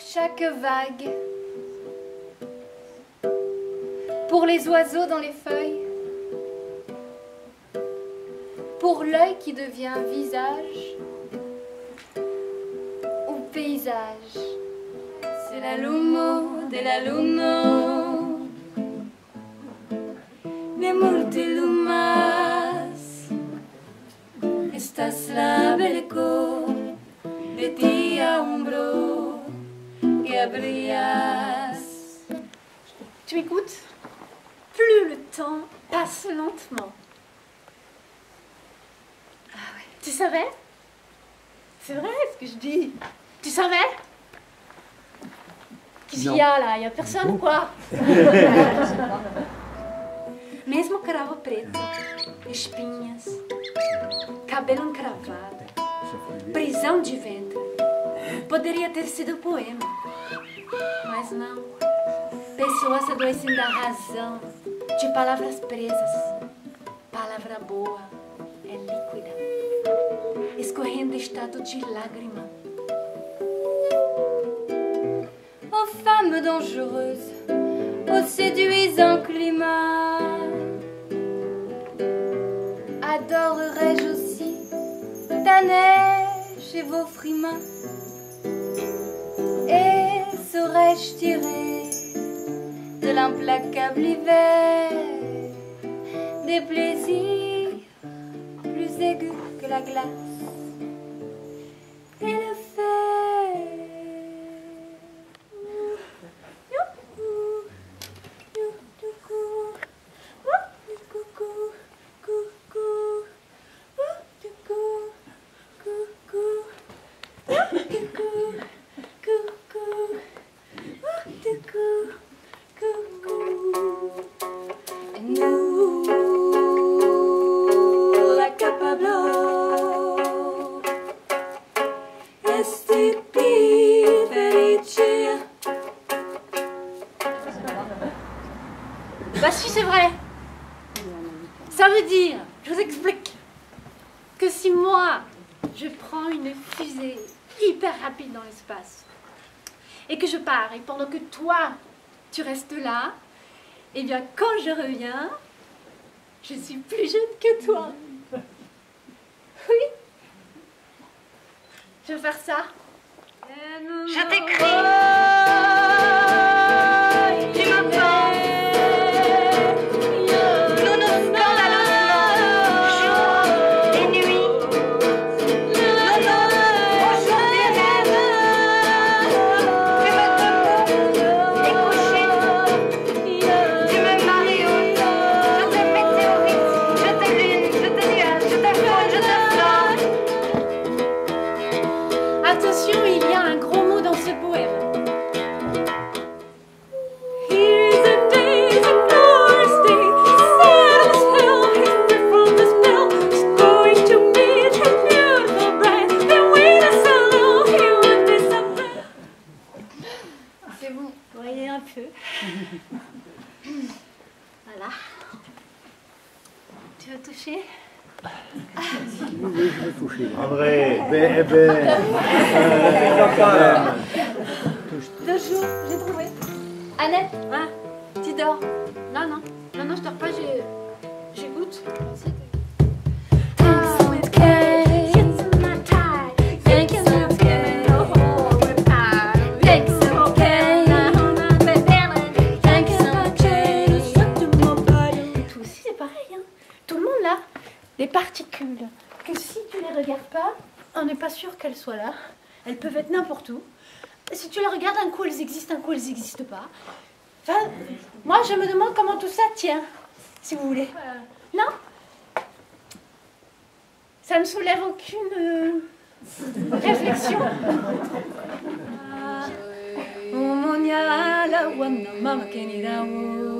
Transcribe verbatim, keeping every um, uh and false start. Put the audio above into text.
chaque vague, pour les oiseaux dans les feuilles, pour l'œil qui devient visage ou paysage. C'est la lumo de la luno, de multilumas, estas la belco de ti aombro que brillas. Tu m'écoutes? Plus le temps passe lentement. Ah ouais. Tu savais? C'est vrai ce que je dis. Tu savais? Qu'est-ce qu'il y a là? Il y a personne ou quoi? Mesmo cravo preto, espinhas, cabelo encravado, prisão de ventre. Poderia ter sido poema, mas não. Pessoas adoecem da razão, de palavras presas. Palavra boa é líquida, escorrendo estado de lágrima. Aux femmes dangereuses, au séduisant climat, adorerais-je aussi ta neige et vos frimas, et saurais-je tirer de l'implacable hiver des plaisirs plus aigus que la glace et le fer. Bah si, c'est vrai. Ça veut dire, je vous explique, que si moi, je prends une fusée hyper rapide dans l'espace, et que je pars, et pendant que toi, tu restes là, et bien quand je reviens, je suis plus jeune que toi. Oui. Je vais faire ça. Je t'écris. Tu m'entends. Nous nous scandalons jour et nuit. Nous nous projetons des rêves. Tu me debout et couché. Tu me marioles. Je te météorite. Je te lune. Je te nuage. Je te faune. Je te flore. Attention, il y a un gros mot dans ce poème. C'est bon. Voyez un peu. Voilà. Tu veux toucher? Oui, je veux toucher. André, ben, eh ben, Deux jours, j'ai trouvé. Annette, Hein? tu dors. Non, non. Non, non, je dors pas, j'ai- j'écoute. Tout aussi, c'est pareil, hein. Tout le monde là, les particules, que si tu les regardes pas, on n'est pas sûr qu'elles soient là. Elles peuvent être n'importe où. Si tu les regardes, un coup elles existent, un coup elles n'existent pas. Enfin, moi je me demande comment tout ça tient, si vous voulez. Non? Ça ne soulève aucune euh, réflexion. Ah.